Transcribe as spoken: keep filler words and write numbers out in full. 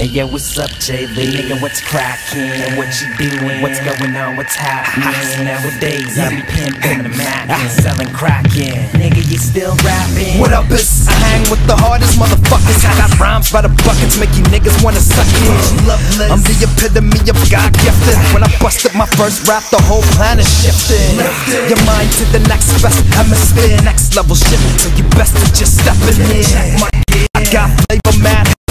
Hey yo, what's up, J Lee? Nigga, what's crackin'? What you doing? What's going on? What's happening? Nowadays, I be pimpin' the Mac and selling crackin'. Nigga, you still rapping? What up, is I hang with the hardest motherfuckers. I got rhymes by the buckets, make you niggas wanna suck it. I'm the epitome of God gifted. When I busted my first rap, the whole planet shifted. Your mind to the next best hemisphere, next level shit. So you best to just step in here. I got flavor, mad